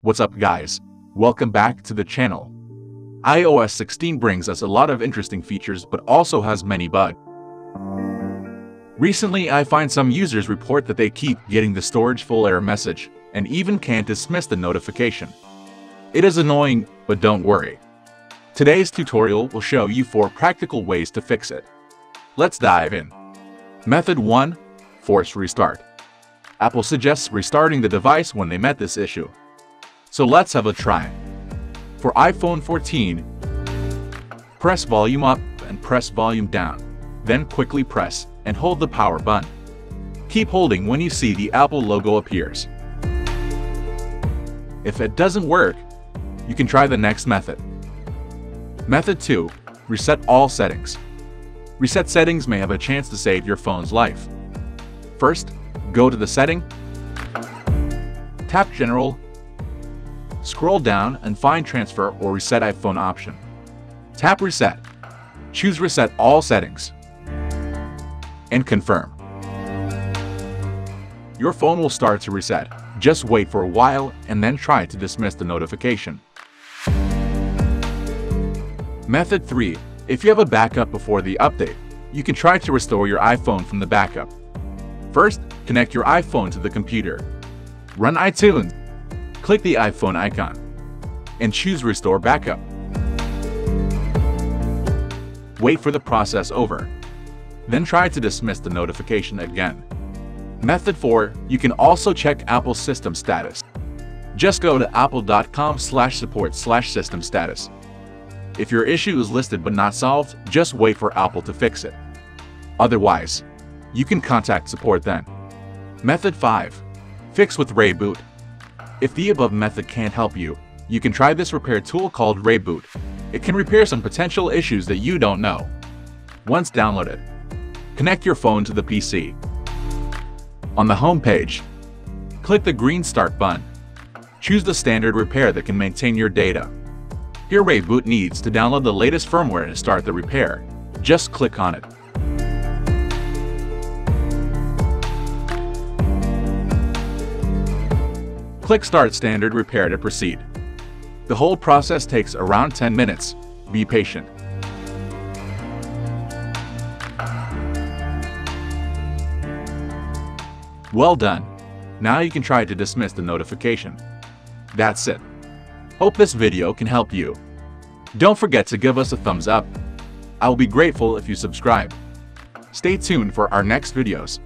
What's up guys? Welcome back to the channel. iOS 16 brings us a lot of interesting features but also has many bugs. Recently I find some users report that they keep getting the storage full error message and even can't dismiss the notification. It is annoying, but don't worry. Today's tutorial will show you 4 practical ways to fix it. Let's dive in. Method 1. Force restart. Apple suggests restarting the device when they met this issue. So let's have a try. For iPhone 14, press volume up and press volume down. Then quickly press and hold the power button. Keep holding when you see the Apple logo appears. If it doesn't work, you can try the next method. Method 2. Reset all settings. Reset settings may have a chance to save your phone's life. First, go to the setting, tap General, scroll down and find Transfer or Reset iPhone option. Tap Reset. Choose Reset all settings. And confirm. Your phone will start to reset. Just wait for a while and then try to dismiss the notification. Method 3. If you have a backup before the update, you can try to restore your iPhone from the backup. First, connect your iPhone to the computer. Run iTunes. Click the iPhone icon and choose Restore Backup. Wait for the process over. Then try to dismiss the notification again. Method 4. You can also check Apple's system status. Just go to apple.com/support/system status. If your issue is listed but not solved, just wait for Apple to fix it. Otherwise, you can contact support then. Method 5. Fix with ReiBoot. If the above method can't help you, you can try this repair tool called ReiBoot. It can repair some potential issues that you don't know. Once downloaded, connect your phone to the PC. On the home page, click the green Start button. Choose the standard repair that can maintain your data. Here ReiBoot needs to download the latest firmware to start the repair. Just click on it. Click Start Standard Repair to proceed. The whole process takes around 10 minutes. Be patient. Well done. Now you can try to dismiss the notification. That's it. Hope this video can help you. Don't forget to give us a thumbs up. I will be grateful if you subscribe. Stay tuned for our next videos.